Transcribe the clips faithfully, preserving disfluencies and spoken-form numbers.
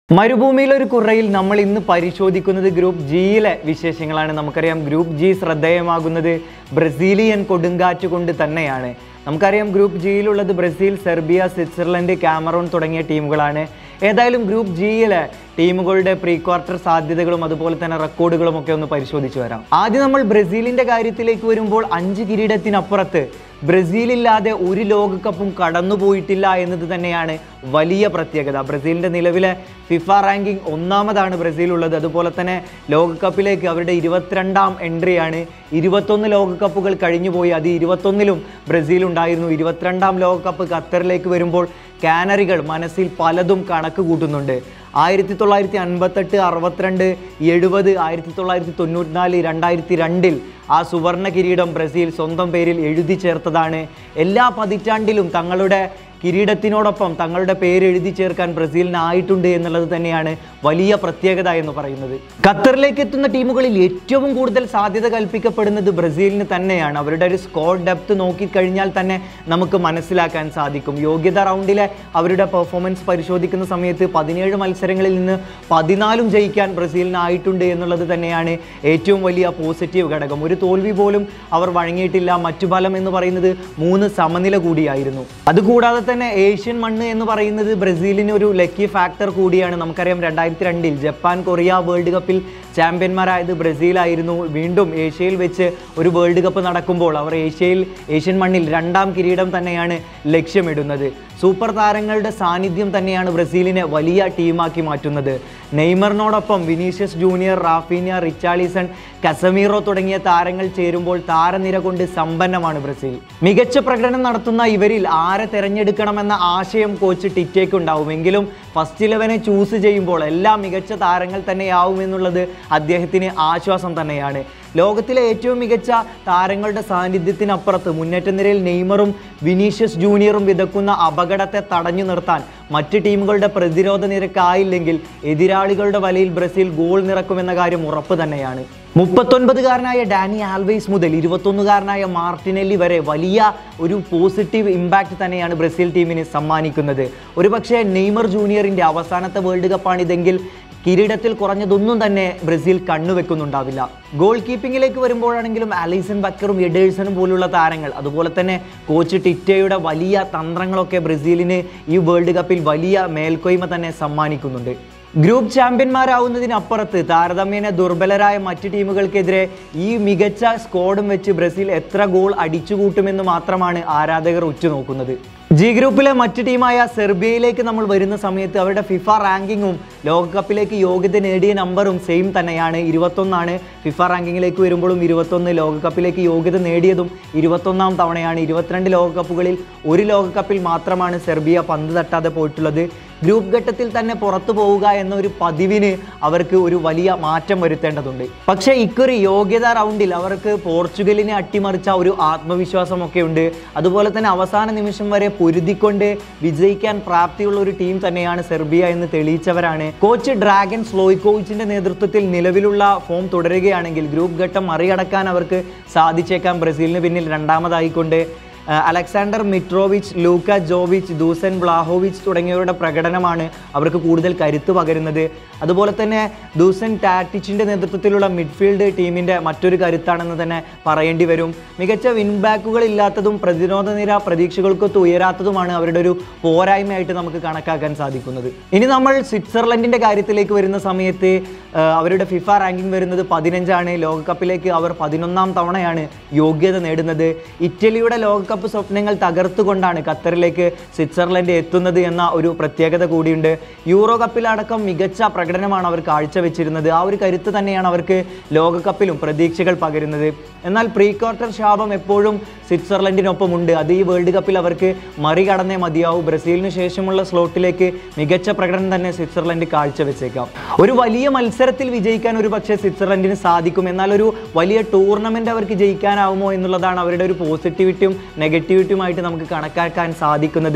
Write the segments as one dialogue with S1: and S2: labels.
S1: മരുഭൂമിയിലെ ഒരു കുറയിൽ നമ്മൾ ഇന്ന് പരിശോധിക്കുന്നത് ഗ്രൂപ്പ് ജിയിലെ വിശേഷങ്ങളാണ്. നമുക്കറിയാം ഗ്രൂപ്പ് ജി ശ്രദ്ധേയമാകുന്നത് ബ്രസീലിയൻ കൊടുങ്കാറ്റ് കൊണ്ട് തന്നെയാണ്. നമുക്കറിയാം ഗ്രൂപ്പ് ജിയിലുള്ളത് ബ്രസീൽ, സെർബിയ, സ്വിറ്റ്സർലൻഡ്, കാമറൂൺ തുടങ്ങിയ ടീമുകളാണ്. ഏതായാലും ഗ്രൂപ്പ് ജിയിലെ ടീമുകളുടെ പ്രീ ക്വാർട്ടർ സാധ്യതകളും അതുപോലെ തന്നെ റെക്കോർഡുകളും ഒക്കെ ഒന്ന് പരിശോധിച്ചു വരാം. ആദ്യം നമ്മൾ ബ്രസീലിൻ്റെ കാര്യത്തിലേക്ക് വരുമ്പോൾ അഞ്ച് കിരീടത്തിനപ്പുറത്ത് ബ്രസീലില്ലാതെ ഒരു ലോകകപ്പും കടന്നുപോയിട്ടില്ല എന്നത് തന്നെയാണ് വലിയ പ്രത്യേകത. ബ്രസീലിൻ്റെ നിലവിലെ ഫിഫ റാങ്കിങ് ഒന്നാമതാണ് ബ്രസീലുള്ളത്. അതുപോലെ തന്നെ ലോകകപ്പിലേക്ക് അവരുടെ ഇരുപത്തിരണ്ടാം എൻട്രിയാണ്. ഇരുപത്തൊന്ന് ലോകകപ്പുകൾ കഴിഞ്ഞുപോയി. അത് ഇരുപത്തൊന്നിലും ബ്രസീൽ ഉണ്ടായിരുന്നു. ഇരുപത്തിരണ്ടാം ലോകകപ്പ് ഖത്തറിലേക്ക് വരുമ്പോൾ കാനറികൾ മനസ്സിൽ പലതും കണക്ക് കൂട്ടുന്നുണ്ട്. ആയിരത്തി തൊള്ളായിരത്തി അൻപത്തെട്ട്, അറുപത്തിരണ്ട്, എഴുപത്, ആയിരത്തി തൊള്ളായിരത്തി തൊണ്ണൂറ്റിനാല്, രണ്ടായിരത്തി രണ്ടിൽ ആ സുവർണ കിരീടം ബ്രസീൽ സ്വന്തം പേരിൽ എഴുതി ചേർത്തതാണ്. എല്ലാ പതിറ്റാണ്ടിലും തങ്ങളുടെ കിരീടത്തിനോടൊപ്പം തങ്ങളുടെ പേര് എഴുതി ചേർക്കാൻ ബ്രസീലിനായിട്ടുണ്ട് എന്നുള്ളത് തന്നെയാണ് വലിയ പ്രത്യേകത എന്ന് പറയുന്നത്. ഖത്തറിലേക്ക് എത്തുന്ന ടീമുകളിൽ ഏറ്റവും കൂടുതൽ സാധ്യത കൽപ്പിക്കപ്പെടുന്നത് ബ്രസീലിന് തന്നെയാണ്. അവരുടെ ഒരു സ്ക്വാഡ് ഡെപ്ത് നോക്കിക്കഴിഞ്ഞാൽ തന്നെ നമുക്ക് മനസ്സിലാക്കാൻ സാധിക്കും. യോഗ്യത റൗണ്ടിലെ അവരുടെ പെർഫോമൻസ് പരിശോധിക്കുന്ന സമയത്ത് പതിനേഴ് മത്സരങ്ങളിൽ നിന്ന് പതിനാലും ജയിക്കാൻ ബ്രസീലിനായിട്ടുണ്ട് എന്നുള്ളത് തന്നെയാണ് ഏറ്റവും വലിയ പോസിറ്റീവ് ഘടകം. ഒരു തോൽവി പോലും അവർ വഴങ്ങിയിട്ടില്ല. മറ്റു ഫലം എന്ന് പറയുന്നത് മൂന്ന് സമനില കൂടിയായിരുന്നു. അതുകൂടാതെ തന്നെ ഏഷ്യൻ മണ്ണ് എന്ന് പറയുന്നത് ബ്രസീലിന് ഒരു ലക്കി ഫാക്ടർ കൂടിയാണ്. നമുക്കറിയാം രണ്ടായിരത്തി രണ്ടിൽ ജപ്പാൻ കൊറിയ വേൾഡ് കപ്പിൽ ചാമ്പ്യന്മാരായത് ബ്രസീലായിരുന്നു. വീണ്ടും ഏഷ്യയിൽ വെച്ച് ഒരു വേൾഡ് കപ്പ് നടക്കുമ്പോൾ അവർ ഏഷ്യയിൽ ഏഷ്യൻ മണ്ണിൽ രണ്ടാം കിരീടം തന്നെയാണ് ലക്ഷ്യമിടുന്നത്. സൂപ്പർ താരങ്ങളുടെ സാന്നിധ്യം തന്നെയാണ് ബ്രസീലിനെ വലിയ ടീമാക്കി മാറ്റുന്നത്. നെയ്മറിനോടൊപ്പം Vinicius junior, Raphinha, Richarlison, Casemiro തുടങ്ങിയ താരങ്ങൾ ചേരുമ്പോൾ താരനിര കൊണ്ട് സമ്പന്നമാണ് ബ്രസീൽ. മികച്ച പ്രകടനം നടത്തുന്ന ഇവരിൽ ആരെ തിരഞ്ഞെടുക്കണമെന്ന ആശയം കോച്ച് ടിറ്റേക്ക് ഉണ്ടാവുമെങ്കിലും ഫസ്റ്റ് ഇലവനെ ചൂസ് ചെയ്യുമ്പോൾ എല്ലാം മികച്ച താരങ്ങൾ തന്നെയാവും എന്നുള്ളത് അദ്ദേഹത്തിന് ആശ്വാസം തന്നെയാണ്. ലോകത്തിലെ ഏറ്റവും മികച്ച താരങ്ങളുടെ സാന്നിധ്യത്തിനപ്പുറത്ത് മുന്നേറ്റ നിരയിൽ നെയ്മറും വിനീഷ്യസ് ജൂനിയറും വിതക്കുന്ന അപകടത്തെ തടഞ്ഞു നിർത്താൻ മറ്റ് ടീമുകളുടെ പ്രതിരോധ നിരക്കായില്ലെങ്കിൽ എതിരാളികളുടെ വലയിൽ ബ്രസീൽ ഗോൾ നിറക്കുമെന്ന കാര്യം ഉറപ്പ് തന്നെയാണ്. മുപ്പത്തൊൻപതുകാരനായ ഡാനി ആൽവേസ് മുതൽ ഇരുപത്തൊന്നുകാരനായ മാർട്ടിനെല്ലി വരെ വലിയ ഒരു പോസിറ്റീവ് ഇമ്പാക്റ്റ് തന്നെയാണ് ബ്രസീൽ ടീമിന് സമ്മാനിക്കുന്നത്. ഒരുപക്ഷെ നെയ്മർ ജൂനിയറിൻ്റെ അവസാനത്തെ വേൾഡ് കപ്പാണിതെങ്കിൽ കിരീടത്തിൽ കുറഞ്ഞതൊന്നും തന്നെ ബ്രസീൽ കണ്ണുവെക്കുന്നുണ്ടാവില്ല. ഗോൾ കീപ്പിങ്ങിലേക്ക് വരുമ്പോഴാണെങ്കിലും അലീസൺ ബക്കറും എഡേഴ്സണും പോലുള്ള താരങ്ങൾ, അതുപോലെ തന്നെ കോച്ച് ടിറ്റയുടെ വലിയ തന്ത്രങ്ങളൊക്കെ ബ്രസീലിന് ഈ വേൾഡ് കപ്പിൽ വലിയ മേൽക്കോയ്മ തന്നെ സമ്മാനിക്കുന്നുണ്ട്. ഗ്രൂപ്പ് ചാമ്പ്യന്മാരാവുന്നതിനപ്പുറത്ത് താരതമ്യേന ദുർബലരായ മറ്റ് ടീമുകൾക്കെതിരെ ഈ മികച്ച സ്ക്വാഡും വെച്ച് ബ്രസീൽ എത്ര ഗോൾ അടിച്ചുകൂട്ടുമെന്ന് മാത്രമാണ് ആരാധകർ ഉറ്റുനോക്കുന്നത്. ജി ഗ്രൂപ്പിലെ മറ്റ് ടീമായ സെർബിയയിലേക്ക് നമ്മൾ വരുന്ന സമയത്ത് അവരുടെ ഫിഫ റാങ്കിങ്ങും ലോകകപ്പിലേക്ക് യോഗ്യത നേടിയ നമ്പറും സെയിം തന്നെയാണ്. ഇരുപത്തൊന്നാണ്. ഫിഫ റാങ്കിങ്ങിലേക്ക് വരുമ്പോഴും ഇരുപത്തൊന്ന്, ലോകകപ്പിലേക്ക് യോഗ്യത നേടിയതും ഇരുപത്തൊന്നാം തവണയാണ്. ഇരുപത്തിരണ്ട് ലോകകപ്പുകളിൽ ഒരു ലോകകപ്പിൽ മാത്രമാണ് സെർബിയ പന്ത് തട്ടാതെ പോയിട്ടുള്ളത്. ഗ്രൂപ്പ് ഘട്ടത്തിൽ തന്നെ പുറത്തു പോവുക എന്നൊരു പതിവിന് അവർക്ക് ഒരു വലിയ മാറ്റം വരുത്തേണ്ടതുണ്ട്. പക്ഷേ ഇക്കുറി യോഗ്യതാ റൗണ്ടിൽ അവർക്ക് പോർച്ചുഗലിനെ അട്ടിമറിച്ച ഒരു ആത്മവിശ്വാസമൊക്കെ ഉണ്ട്. അതുപോലെ തന്നെ അവസാന നിമിഷം വരെ പൊരുതിക്കൊണ്ട് വിജയിക്കാൻ പ്രാപ്തിയുള്ള ഒരു ടീം തന്നെയാണ് സെർബിയ എന്ന് തെളിയിച്ചവരാണ്. കോച്ച് ഡ്രാഗൻ സ്ലോയ്ക്കോവിച്ചിന്റെ നേതൃത്വത്തിൽ നിലവിലുള്ള ഫോം തുടരുകയാണെങ്കിൽ ഗ്രൂപ്പ് ഘട്ടം മറികടക്കാൻ അവർക്ക് സാധിച്ചേക്കാം. ബ്രസീലിന് പിന്നിൽ രണ്ടാമതായിക്കൊണ്ട് Aleksandar Mitrovic, Luka Jovic, Dusan Vlahovic തുടങ്ങിയവരുടെ പ്രകടനമാണ് അവർക്ക് കൂടുതൽ കരുത്ത് പകരുന്നത്. അതുപോലെ തന്നെ ദൂസൻ ടാറ്റിച്ചിൻ്റെ നേതൃത്വത്തിലുള്ള മിഡ്ഫീൽഡ് ടീമിൻ്റെ മറ്റൊരു കരുത്താണെന്ന് തന്നെ പറയേണ്ടി വരും. മികച്ച വിൻബാക്കുകൾ ഇല്ലാത്തതും പ്രതിരോധ നിര പ്രതീക്ഷകൾക്കൊത്ത് ഉയരാത്തതുമാണ് അവരുടെ ഒരു പോരായ്മയായിട്ട് നമുക്ക് കണക്കാക്കാൻ സാധിക്കുന്നത്. ഇനി നമ്മൾ സ്വിറ്റ്സർലൻഡിൻ്റെ കാര്യത്തിലേക്ക് വരുന്ന സമയത്ത് അവരുടെ ഫിഫ റാങ്കിങ് വരുന്നത് പതിനഞ്ചാണ്. ലോകകപ്പിലേക്ക് അവർ പതിനൊന്നാം തവണയാണ് യോഗ്യത നേടുന്നത്. ഇറ്റലിയുടെ ലോകകപ്പ് സ്വപ്നങ്ങൾ തകർത്തുകൊണ്ടാണ് ഖത്തറിലേക്ക് സ്വിറ്റ്സർലൻഡ് എത്തുന്നത് എന്ന ഒരു പ്രത്യേകത കൂടിയുണ്ട്. യൂറോ കപ്പിലടക്കം മികച്ച പ്രകടനമാണ് അവർ കാഴ്ചവെച്ചിരുന്നത്. ആ ഒരു കരുത്ത് തന്നെയാണ് അവർക്ക് ലോകകപ്പിലും പ്രതീക്ഷകൾ പകരുന്നത്. എന്നാൽ പ്രീ ക്വാർട്ടർ ശാപം എപ്പോഴും സ്വിറ്റ്സർലൻഡിനൊപ്പമുണ്ട്. അത് ഈ വേൾഡ് കപ്പിൽ അവർക്ക് മറികടന്നേ മതിയാവും. ബ്രസീലിന് ശേഷമുള്ള സ്ലോട്ടിലേക്ക് മികച്ച പ്രകടനം തന്നെ സ്വിറ്റ്സർലൻഡ് കാഴ്ചവെച്ചേക്കാം. ഒരു വലിയ മത്സരത്തിൽ വിജയിക്കാൻ ഒരു പക്ഷേ സ്വിറ്റ്സർലൻഡിന് സാധിക്കും. എന്നാൽ ഒരു വലിയ ടൂർണമെൻറ്റ് അവർക്ക് ജയിക്കാനാവുമോ എന്നുള്ളതാണ് അവരുടെ ഒരു പോസിറ്റിവിറ്റിയും നെഗറ്റിവിറ്റിയുമായിട്ട് നമുക്ക് കണക്കാക്കാൻ സാധിക്കുന്നത്.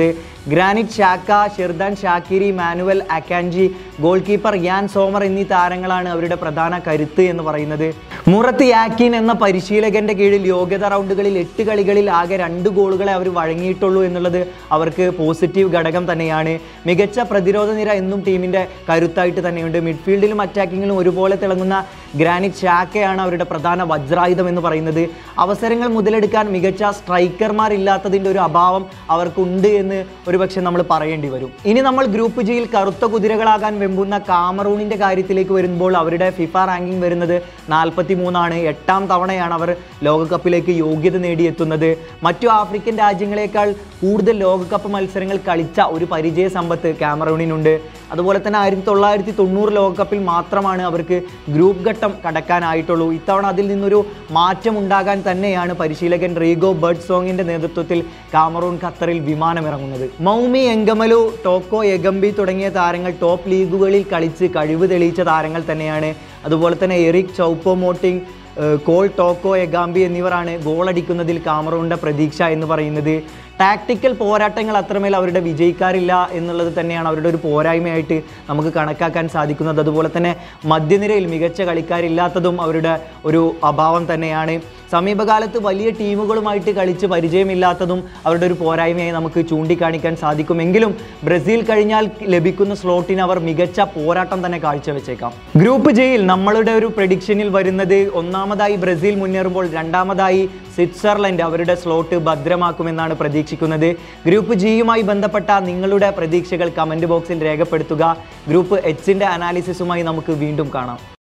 S1: Granit Xhaka, Xherdan Shaqiri, Manuel Akanji, goalkeeper Yann Sommer എന്നീ താരങ്ങളാണ് അവരുടെ പ്രധാന കരുത്ത് എന്ന് പറയുന്നത്. മുറത്ത് യാക്കിൻ എന്ന പരിശീലകന്റെ കീഴിൽ യോഗ്യതാ റൗണ്ടുകളിൽ എട്ട് കളികളിൽ ആകെ രണ്ട് ഗോളുകളെ അവർ വഴങ്ങിയിട്ടുള്ളൂ എന്നുള്ളത് അവർക്ക് പോസിറ്റീവ് ഘടകം തന്നെയാണ്. മികച്ച പ്രതിരോധ നിര എന്നും ടീമിൻ്റെ കരുത്തായിട്ട് തന്നെയുണ്ട്. മിഡ്ഫീൽഡിലും അറ്റാക്കിങ്ങിലും ഒരുപോലെ തിളങ്ങുന്ന ഗ്രാനിറ്റ് ഷാക്കയാണ് അവരുടെ പ്രധാന വജ്രായുധം എന്ന് പറയുന്നത്. അവസരങ്ങൾ മുതലെടുക്കാൻ മികച്ച സ്ട്രൈക്കർമാരില്ലാത്തതിൻ്റെ ഒരു അഭാവം അവർക്കുണ്ട് എന്ന് ഒരുപക്ഷെ നമ്മൾ പറയേണ്ടി വരും. ഇനി നമ്മൾ ഗ്രൂപ്പ് ജിയിൽ കറുത്ത കുതിരകളാകാൻ വെമ്പുന്ന കാമറൂണിൻ്റെ കാര്യത്തിലേക്ക് വരുമ്പോൾ അവരുടെ ഫിഫ റാങ്കിങ് വരുന്നത് നാൽപ്പത്തി മൂന്നാണ്. എട്ടാം തവണയാണ് അവർ ലോകകപ്പിലേക്ക് യോഗ്യത നേടിയെത്തുന്നത്. മറ്റു ആഫ്രിക്കൻ രാജ്യങ്ങളെക്കാൾ കൂടുതൽ ലോകകപ്പ് മത്സരങ്ങൾ കളിച്ച ഒരു പരിചയ സമ്പത്ത് കാമറൂണിനുണ്ട്. അതുപോലെ തന്നെ ആയിരത്തി തൊള്ളായിരത്തി തൊണ്ണൂറ് ലോകകപ്പിൽ മാത്രമാണ് അവർക്ക് ഗ്രൂപ്പ് ഘട്ടം കടക്കാനായിട്ടുള്ളൂ. ഇത്തവണ അതിൽ നിന്നൊരു മാറ്റം ഉണ്ടാകാൻ തന്നെയാണ് പരിശീലകൻ റീഗോ ബർട്ട്സോങ്ങിൻ്റെ നേതൃത്വത്തിൽ കാമറൂൺ ഖത്തറിൽ വിമാനമിറങ്ങുന്നത്. മൗമി എങ്കമലു, ടോക്കോ എഗംബി തുടങ്ങിയ താരങ്ങൾ ടോപ്പ് ലീഗുകളിൽ കളിച്ച് കഴിവ് തെളിയിച്ച താരങ്ങൾ തന്നെയാണ്. അതുപോലെ തന്നെ Eric Choupo-Moting, Karl Toko Ekambi എന്നിവരാണ് ഗോളടിക്കുന്നതിൽ കാമറൂണിൻ്റെ പ്രതീക്ഷ എന്ന് പറയുന്നത്. ടാക്ടിക്കൽ പോരാട്ടങ്ങൾ അത്രമേൽ അവരുടെ വിജയിക്കാറില്ല എന്നുള്ളത് തന്നെയാണ് അവരുടെ ഒരു പോരായ്മയായിട്ട് നമുക്ക് കണക്കാക്കാൻ സാധിക്കുന്നത്. അതുപോലെ തന്നെ മധ്യനിരയിൽ മികച്ച കളിക്കാരില്ലാത്തതും അവരുടെ ഒരു അഭാവം തന്നെയാണ്. സമീപകാലത്ത് വലിയ ടീമുകളുമായിട്ട് കളിച്ച് പരിചയമില്ലാത്തതും അവരുടെ ഒരു പോരായ്മയായി നമുക്ക് ചൂണ്ടിക്കാണിക്കാൻ സാധിക്കുമെങ്കിലും ബ്രസീൽ കഴിഞ്ഞാൽ ലഭിക്കുന്ന സ്ലോട്ടിന് അവർ മികച്ച പോരാട്ടം തന്നെ കാഴ്ചവെച്ചേക്കാം. ഗ്രൂപ്പ് ജെയിൽ നമ്മളുടെ ഒരു പ്രഡിക്ഷനിൽ വരുന്നത് ഒന്നാമതായി ബ്രസീൽ മുന്നേറുമ്പോൾ രണ്ടാമതായി സ്വിറ്റ്സർലൻഡ് അവരുടെ സ്ലോട്ട് ഭദ്രമാക്കുമെന്നാണ് പ്രതീക്ഷിക്കുന്നത്. ഗ്രൂപ്പ് ജിയുമായി ബന്ധപ്പെട്ട നിങ്ങളുടെ പ്രതീക്ഷകൾ കമൻറ്റ് ബോക്സിൽ രേഖപ്പെടുത്തുക. ഗ്രൂപ്പ് എച്ചിൻ്റെ അനാലിസിസുമായി നമുക്ക് വീണ്ടും കാണാം.